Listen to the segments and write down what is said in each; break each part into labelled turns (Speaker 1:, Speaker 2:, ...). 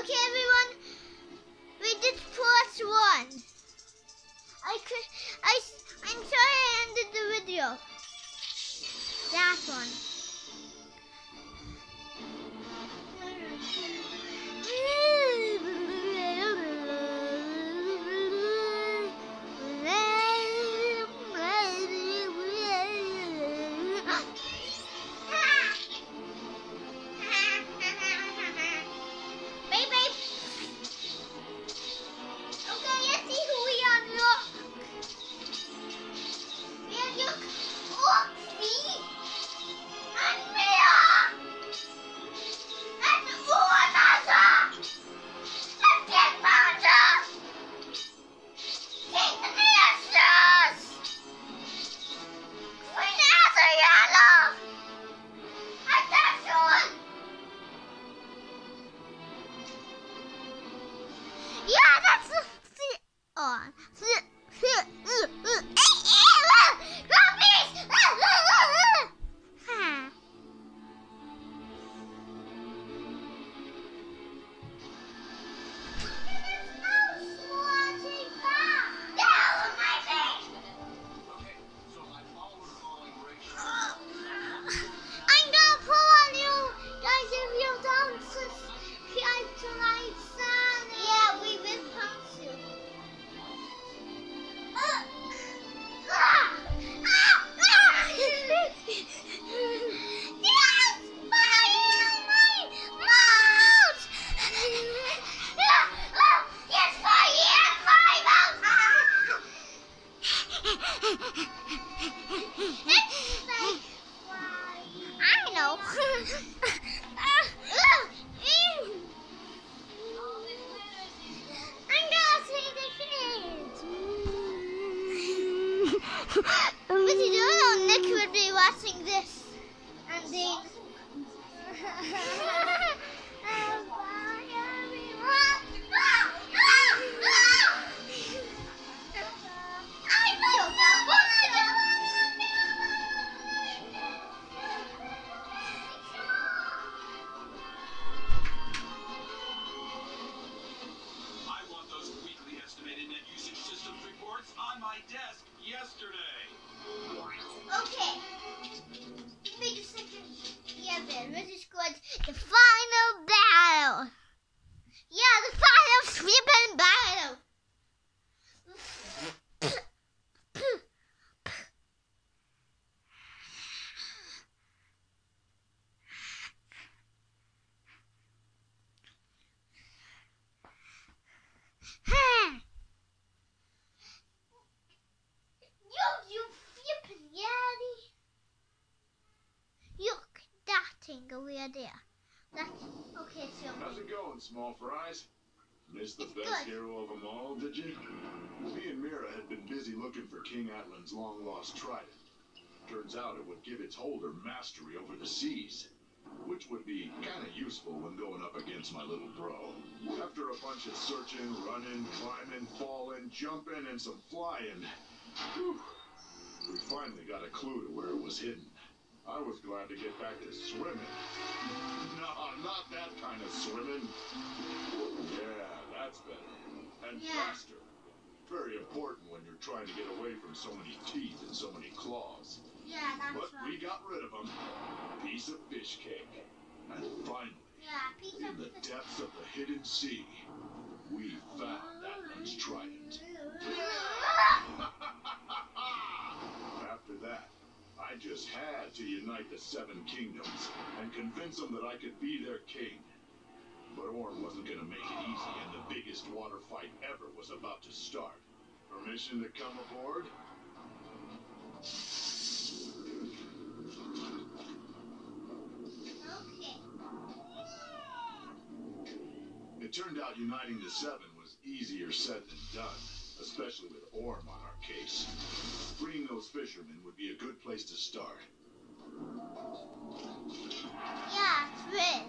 Speaker 1: Okay, everyone, we did plus one. I'm sorry I ended the video. That one. The final battle. Yeah, the final flippin' battle. You flippin' yeti. Look, that thing over there. Okay, so
Speaker 2: how's it going, small fries? Missed the best
Speaker 1: good.
Speaker 2: hero of them all, did you? Me and Mira had been busy looking for King Atlan's long-lost trident. Turns out it would give its holder mastery over the seas, which would be kind of useful when going up against my little bro. After a bunch of searching, running, climbing, falling, jumping, and some flying, we finally got a clue to where it was hidden. I was glad to get back to swimming. No, not that kind of swimming. Yeah, that's better. And faster. Very important when you're trying to get away from so many teeth and so many claws.
Speaker 1: Yeah, that's
Speaker 2: but
Speaker 1: right.
Speaker 2: We got rid of them. Piece of fish cake. And finally, in the depths of the hidden sea, we found Atlan's trident. After that, I just had to unite the 7 kingdoms and convince them that I could be their king. But Orm wasn't going to make it easy, and the biggest water fight ever was about to start. Permission to come aboard?
Speaker 1: Okay.
Speaker 2: It turned out uniting the 7 was easier said than done, especially with Orm on our case. Freeing those fishermen would be a good place to start.
Speaker 1: Yeah, it's red.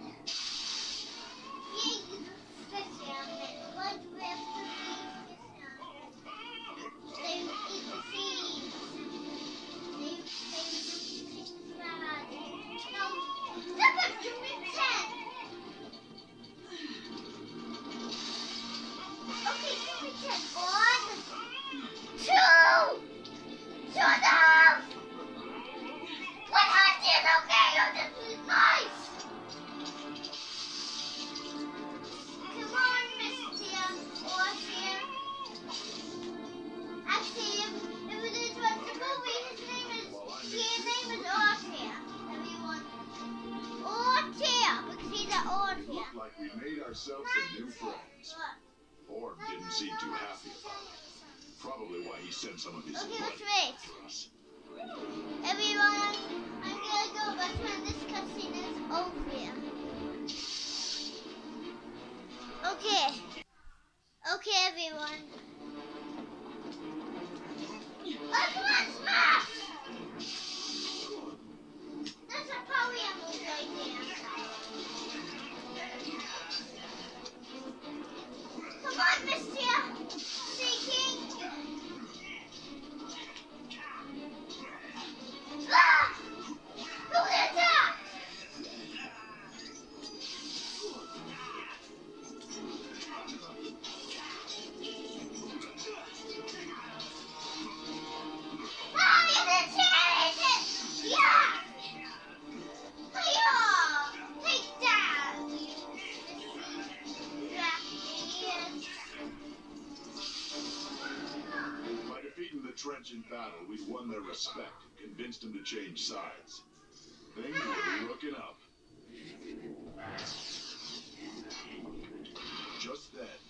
Speaker 1: Fishermen. What do we have to do? They eat the seeds. They do things bad. No, stop it, you pretend.
Speaker 2: like we made ourselves some new friends. Orm didn't seem too happy about it. Probably why he sent some of his
Speaker 1: Okay,
Speaker 2: buddies
Speaker 1: let's wait.
Speaker 2: after us.
Speaker 1: Everyone, I'm gonna go back when this cutscene is over. Okay. Okay, everyone. Oh, come on, smash! That's a power move right there. Come on, Mr. Seeking. Ah! Go get that! Ah, you didn't change it! Yeah! Hiya! Take that!
Speaker 2: By defeating the Trench in battle, we'd won their respect and convinced them to change sides. Things were looking up. Just then,